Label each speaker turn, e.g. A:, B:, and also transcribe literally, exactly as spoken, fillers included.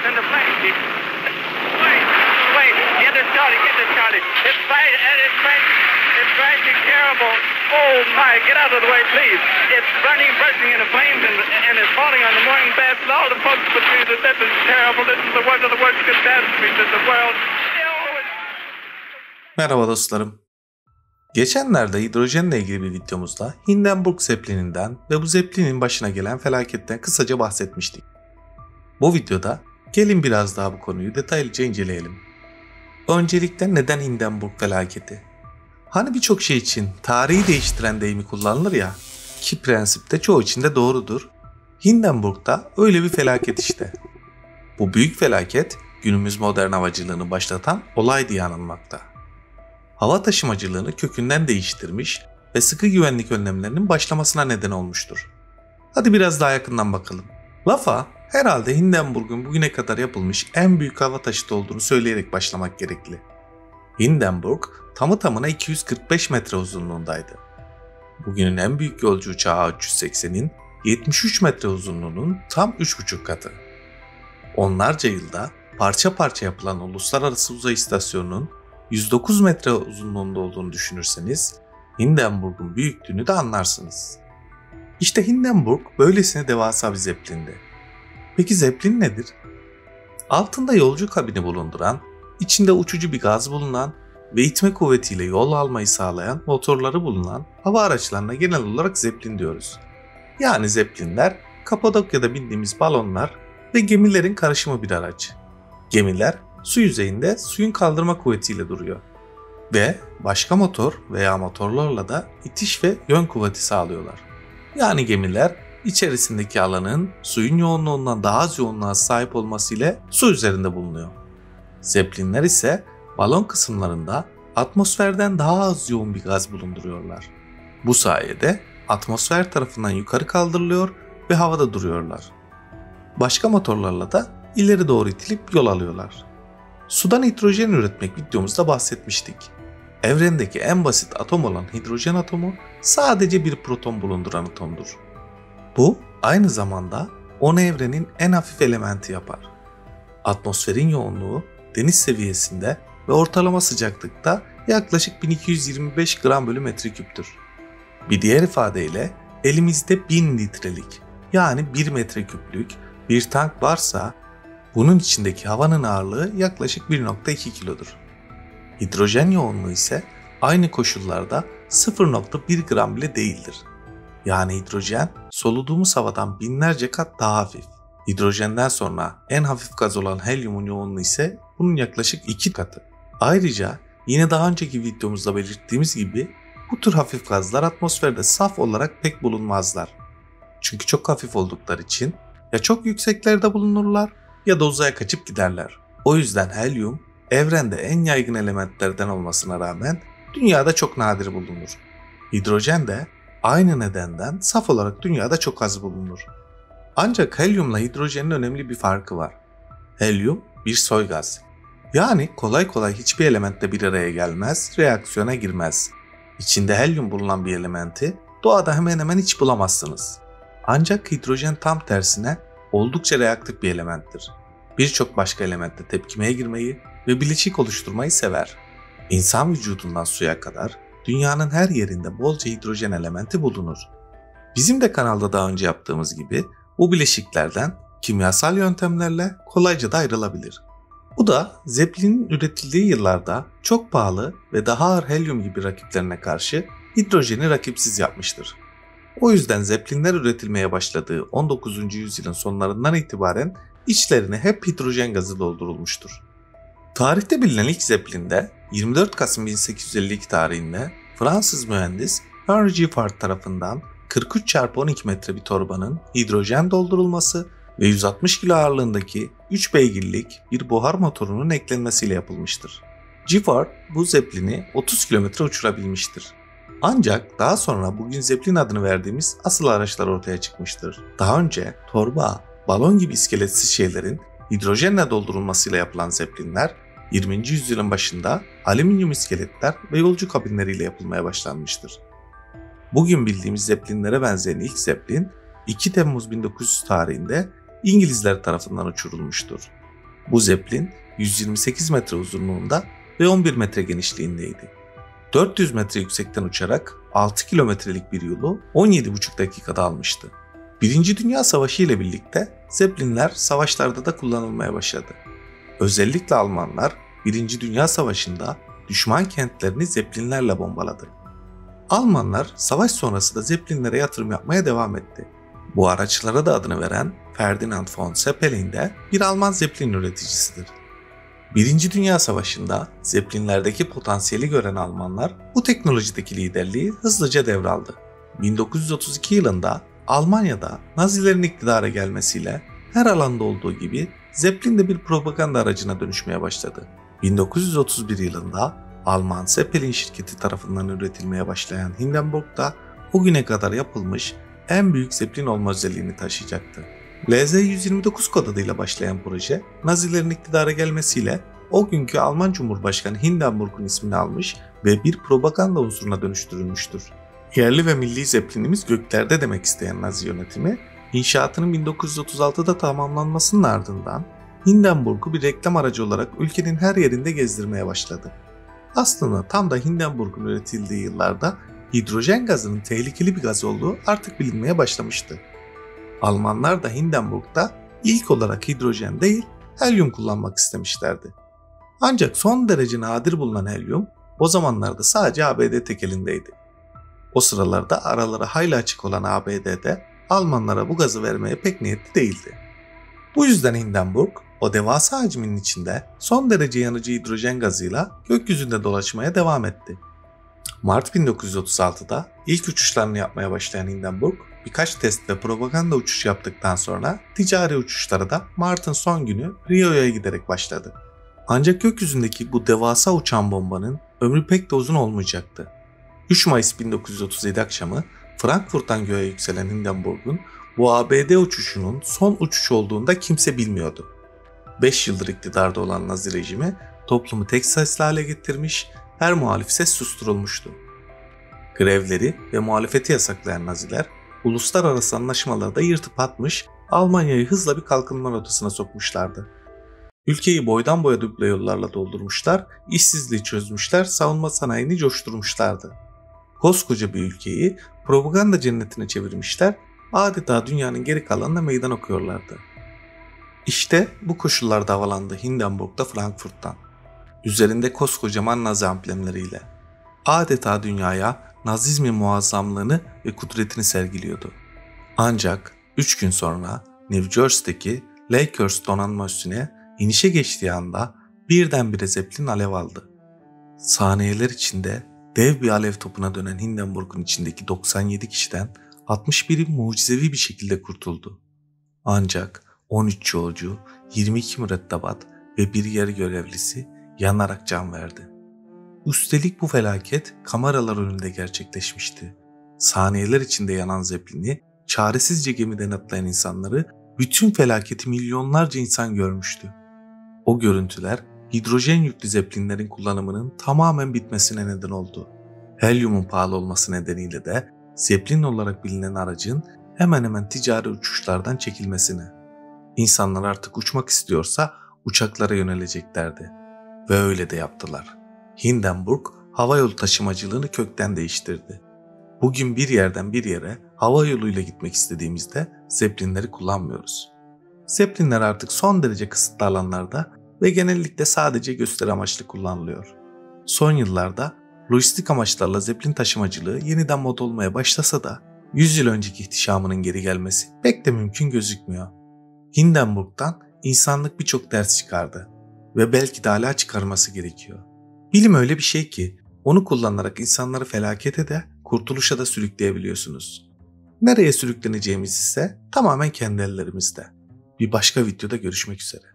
A: in the flames. Wait, wait, get this started, get this started. It's bright and it's bright, it's brightly terrible. Oh my, get out of the way, please. It's burning, bursting in the flames and, and it's falling on the morning beds and all the folks between us. This is terrible. This is the worst of the worst catastrophes in the world.
B: Merhaba dostlarım. Geçenlerde hidrojenle ilgili bir videomuzda Hindenburg Zeppelin'inden ve bu Zeppelin'in başına gelen felaketten kısaca bahsetmiştik. Bu videoda gelin biraz daha bu konuyu detaylıca inceleyelim. Öncelikle neden Hindenburg felaketi? Hani birçok şey için tarihi değiştiren deyimi kullanılır ya, ki prensipte çoğu için de doğrudur. Hindenburg'da öyle bir felaket işte. Bu büyük felaket günümüz modern havacılığını başlatan olay diye anılmakta. Hava taşımacılığını kökünden değiştirmiş ve sıkı güvenlik önlemlerinin başlamasına neden olmuştur. Hadi biraz daha yakından bakalım. Lafa herhalde Hindenburg'un bugüne kadar yapılmış en büyük hava taşıtı olduğunu söyleyerek başlamak gerekli. Hindenburg tamı tamına iki yüz kırk beş metre uzunluğundaydı. Bugünün en büyük yolcu uçağı A üç yüz seksenin yetmiş üç metre uzunluğunun tam üç buçuk katı. Onlarca yılda parça parça yapılan uluslararası uzay istasyonunun yüz dokuz metre uzunluğunda olduğunu düşünürseniz Hindenburg'un büyüklüğünü de anlarsınız. İşte Hindenburg böylesine devasa bir zeplindi. Peki zeplin nedir? Altında yolcu kabini bulunduran, içinde uçucu bir gaz bulunan ve itme kuvvetiyle yol almayı sağlayan motorları bulunan hava araçlarına genel olarak zeplin diyoruz. Yani zeplinler Kapadokya'da bindiğimiz balonlar ve gemilerin karışımı bir araç. Gemiler su yüzeyinde suyun kaldırma kuvvetiyle duruyor ve başka motor veya motorlarla da itiş ve yön kuvveti sağlıyorlar. Yani gemiler içerisindeki alanın suyun yoğunluğundan daha az yoğunluğa sahip olması ile su üzerinde bulunuyor. Zeplinler ise balon kısımlarında atmosferden daha az yoğun bir gaz bulunduruyorlar. Bu sayede atmosfer tarafından yukarı kaldırılıyor ve havada duruyorlar. Başka motorlarla da ileri doğru itilip yol alıyorlar. Sudan hidrojen üretmek videomuzda bahsetmiştik. Evrendeki en basit atom olan hidrojen atomu sadece bir proton bulunduran atomdur. Bu aynı zamanda onu evrenin en hafif elementi yapar. Atmosferin yoğunluğu deniz seviyesinde ve ortalama sıcaklıkta yaklaşık bin iki yüz yirmi beş gram bölü metreküptür. Bir diğer ifadeyle elimizde bin litrelik yani bir metreküplük bir tank varsa bunun içindeki havanın ağırlığı yaklaşık bir nokta iki kilodur. Hidrojen yoğunluğu ise aynı koşullarda sıfır nokta bir gram bile değildir. Yani hidrojen soluduğumuz havadan binlerce kat daha hafif. Hidrojenden sonra en hafif gaz olan helyumun yoğunluğu ise bunun yaklaşık iki katı. Ayrıca yine daha önceki videomuzda belirttiğimiz gibi bu tür hafif gazlar atmosferde saf olarak pek bulunmazlar. Çünkü çok hafif oldukları için ya çok yükseklerde bulunurlar ya da uzaya kaçıp giderler. O yüzden helyum evrende en yaygın elementlerden olmasına rağmen dünyada çok nadir bulunur. Hidrojen de aynı nedenden saf olarak dünyada çok az bulunur. Ancak helyumla hidrojenin önemli bir farkı var. Helyum bir soy gaz. Yani kolay kolay hiçbir elementle bir araya gelmez, reaksiyona girmez. İçinde helyum bulunan bir elementi doğada hemen hemen hiç bulamazsınız. Ancak hidrojen tam tersine oldukça reaktif bir elementtir. Birçok başka elementle tepkimeye girmeyi ve bileşik oluşturmayı sever. İnsan vücudundan suya kadar dünyanın her yerinde bolca hidrojen elementi bulunur. Bizim de kanalda daha önce yaptığımız gibi bu bileşiklerden kimyasal yöntemlerle kolayca da ayrılabilir. Bu da Zeppelin'in üretildiği yıllarda çok pahalı ve daha ağır helyum gibi rakiplerine karşı hidrojeni rakipsiz yapmıştır. O yüzden Zeppelinler üretilmeye başladığı on dokuzuncu yüzyılın sonlarından itibaren içlerine hep hidrojen gazı doldurulmuştur. Tarihte bilinen ilk Zeppelin'de yirmi dört Kasım bin sekiz yüz elli iki tarihinde Fransız mühendis Henri Giffard tarafından kırk üç çarpı on iki metre bir torbanın hidrojen doldurulması ve yüz altmış kilo ağırlığındaki üç beygirlik bir buhar motorunun eklenmesiyle yapılmıştır. Giffard bu Zeppelin'i otuz kilometre uçurabilmiştir. Ancak daha sonra bugün Zeppelin adını verdiğimiz asıl araçlar ortaya çıkmıştır. Daha önce torba, balon gibi iskeletsiz şeylerin hidrojenle doldurulmasıyla yapılan Zeppelinler yirminci yüzyılın başında alüminyum iskeletler ve yolcu kabinleriyle yapılmaya başlanmıştır. Bugün bildiğimiz Zeppelinlere benzeyen ilk Zeppelin iki Temmuz bin dokuz yüz tarihinde İngilizler tarafından uçurulmuştur. Bu Zeppelin yüz yirmi sekiz metre uzunluğunda ve on bir metre genişliğindeydi. dört yüz metre yüksekten uçarak altı kilometrelik bir yolu on yedi buçuk dakikada almıştı. Birinci Dünya Savaşı ile birlikte Zeppelinler savaşlarda da kullanılmaya başladı. Özellikle Almanlar Birinci Dünya Savaşı'nda düşman kentlerini Zeppelinlerle bombaladı. Almanlar savaş sonrası da Zeppelinlere yatırım yapmaya devam etti. Bu araçlara da adını veren Ferdinand von Zeppelin de bir Alman Zeppelin üreticisidir. Birinci Dünya Savaşı'nda Zeppelinlerdeki potansiyeli gören Almanlar bu teknolojideki liderliği hızlıca devraldı. bin dokuz yüz otuz iki yılında Almanya'da Nazilerin iktidara gelmesiyle her alanda olduğu gibi Zeppelin de bir propaganda aracına dönüşmeye başladı. bin dokuz yüz otuz bir yılında Alman Zeppelin şirketi tarafından üretilmeye başlayan Hindenburg da o güne kadar yapılmış en büyük Zeppelin olma özelliğini taşıyacaktı. L Z yüz yirmi dokuz kod adıyla başlayan proje, Nazilerin iktidara gelmesiyle o günkü Alman Cumhurbaşkanı Hindenburg'un ismini almış ve bir propaganda unsuruna dönüştürülmüştür. Yerli ve milli Zeppelinimiz göklerde demek isteyen Nazi yönetimi, inşaatının bin dokuz yüz otuz altıda tamamlanmasının ardından Hindenburg'u bir reklam aracı olarak ülkenin her yerinde gezdirmeye başladı. Aslında tam da Hindenburg'un üretildiği yıllarda hidrojen gazının tehlikeli bir gaz olduğu artık bilinmeye başlamıştı. Almanlar da Hindenburg'da ilk olarak hidrojen değil, helyum kullanmak istemişlerdi. Ancak son derece nadir bulunan helyum o zamanlarda sadece A B D tekelindeydi. O sıralarda araları hayli açık olan A B D'de Almanlara bu gazı vermeye pek niyetli değildi. Bu yüzden Hindenburg o devasa hacminin içinde son derece yanıcı hidrojen gazıyla gökyüzünde dolaşmaya devam etti. Mart bin dokuz yüz otuz altıda ilk uçuşlarını yapmaya başlayan Hindenburg, birkaç test ve propaganda uçuş yaptıktan sonra ticari uçuşlara da Mart'ın son günü Rio'ya giderek başladı. Ancak gökyüzündeki bu devasa uçan bombanın ömrü pek de uzun olmayacaktı. üç Mayıs bin dokuz yüz otuz yedi akşamı Frankfurt'tan göğe yükselen Hindenburg'un bu A B D uçuşunun son uçuş olduğunda kimse bilmiyordu. beş yıldır iktidarda olan Nazi rejimi toplumu tek sesli hale getirmiş, her muhalif ses susturulmuştu. Grevleri ve muhalefeti yasaklayan Naziler, uluslararası anlaşmalarda yırtıp atmış, Almanya'yı hızla bir kalkınma rotasına sokmuşlardı. Ülkeyi boydan boya duble yollarla doldurmuşlar, işsizliği çözmüşler, savunma sanayini coşturmuşlardı. Koskoca bir ülkeyi propaganda cennetine çevirmişler, adeta dünyanın geri kalanına meydan okuyorlardı. İşte bu koşullarda havalandı Hindenburg'da Frankfurt'tan. Üzerinde koskocaman Nazi amblemleriyle. Adeta dünyaya Nazizmin muazzamlığını ve kudretini sergiliyordu. Ancak üç gün sonra New Jersey'deki Lakehurst donanma üssüne inişe geçtiği anda birdenbire Zeppelin alev aldı. Saniyeler içinde dev bir alev topuna dönen Hindenburg'un içindeki doksan yedi kişiden altmış biri mucizevi bir şekilde kurtuldu. Ancak on üç yolcu, yirmi iki mürettebat ve bir yarı görevlisi yanarak can verdi. Üstelik bu felaket kameralar önünde gerçekleşmişti. Saniyeler içinde yanan Zeppelin'i, çaresizce gemiden atlayan insanları, bütün felaketi milyonlarca insan görmüştü. O görüntüler hidrojen yüklü Zeppelinlerin kullanımının tamamen bitmesine neden oldu. Helyumun pahalı olması nedeniyle de Zeppelin olarak bilinen aracın hemen hemen ticari uçuşlardan çekilmesine. İnsanlar artık uçmak istiyorsa uçaklara yöneleceklerdi. Ve öyle de yaptılar. Hindenburg havayolu taşımacılığını kökten değiştirdi. Bugün bir yerden bir yere hava yoluyla gitmek istediğimizde Zeppelinleri kullanmıyoruz. Zeppelinler artık son derece kısıtlı alanlarda ve genellikle sadece gösteri amaçlı kullanılıyor. Son yıllarda lojistik amaçlarla Zeppelin taşımacılığı yeniden moda olmaya başlasa da yüz yıl önceki ihtişamının geri gelmesi pek de mümkün gözükmüyor. Hindenburg'dan insanlık birçok ders çıkardı ve belki de hala çıkarması gerekiyor. Bilim öyle bir şey ki onu kullanarak insanları felakete de kurtuluşa da sürükleyebiliyorsunuz. Nereye sürükleneceğimiz ise tamamen kendi ellerimizde. Bir başka videoda görüşmek üzere.